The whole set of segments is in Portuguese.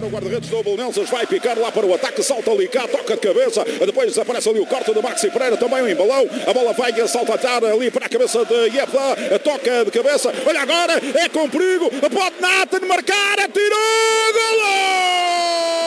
o guarda-redes do Belenenses, vai picar lá para o ataque, salta ali cá, toca de cabeça, depois desaparece ali o corte de Maxi Pereira, também um embalão, a bola vai saltar ali para a cabeça de Yepla, toca de cabeça, olha agora, é com perigo, pode Nathan marcar, atirou, golo!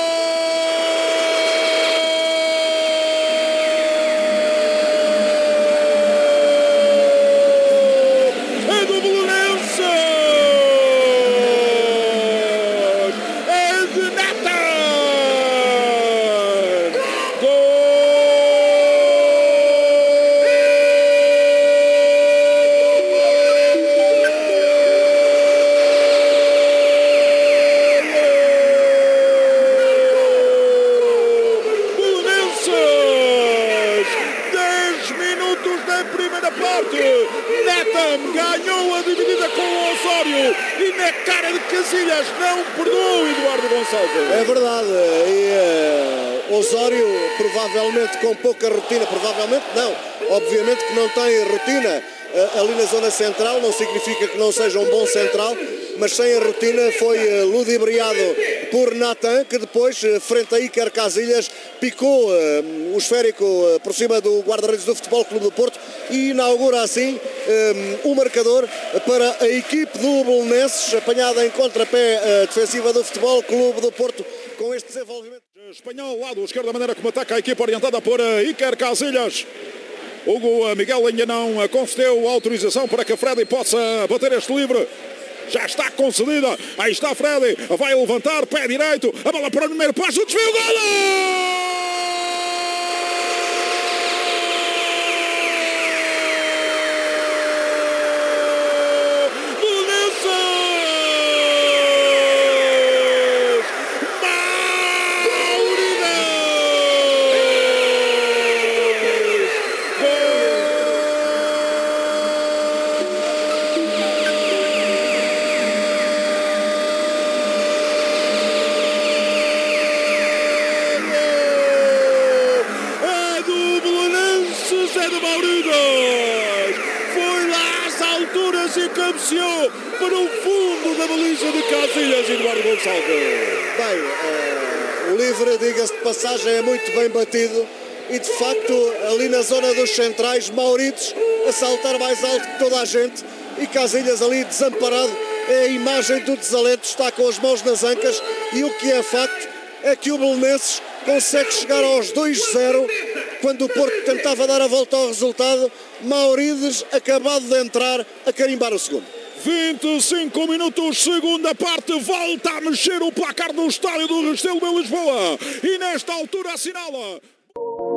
Nathan ganhou a dividida com o Osório e na cara de Casilhas não perdoou Eduardo Gonçalves. É verdade, e Osório provavelmente com pouca rotina, provavelmente não, obviamente que não tem rotina ali na zona central, não significa que não seja um bom central, mas sem a rotina foi ludibriado por Nathan, que depois, frente a Iker Casilhas, picou o esférico por cima do guarda-redes do Futebol Clube do Porto e inaugura assim o marcador para a equipe do Belenenses, apanhada em contrapé defensiva do Futebol Clube do Porto com este desenvolvimento. Espanhol, lado esquerdo, da maneira como ataca a equipe orientada por Iker Casilhas. Hugo Miguel ainda não concedeu autorização para que Freddy possa bater este livre. Já está concedida. Aí está Freddy. Vai levantar, pé direito. A bola para o primeiro passo. Desvio, golo! Foi lá às alturas e cabeceou para o fundo da baliza de Casilhas, Eduardo Gonçalves. Bem, o livre, diga-se de passagem, é muito bem batido e de facto ali na zona dos centrais, Maurites a saltar mais alto que toda a gente e Casilhas ali desamparado. É a imagem do desalento, está com as mãos nas ancas e o que é facto é que o Belenenses consegue chegar aos 2-0 quando o Porto tentava dar a volta ao resultado. Maurides acabado de entrar a carimbar o segundo. 25 minutos, segunda parte, volta a mexer o placar do estádio do Restelo de Lisboa e nesta altura assinala.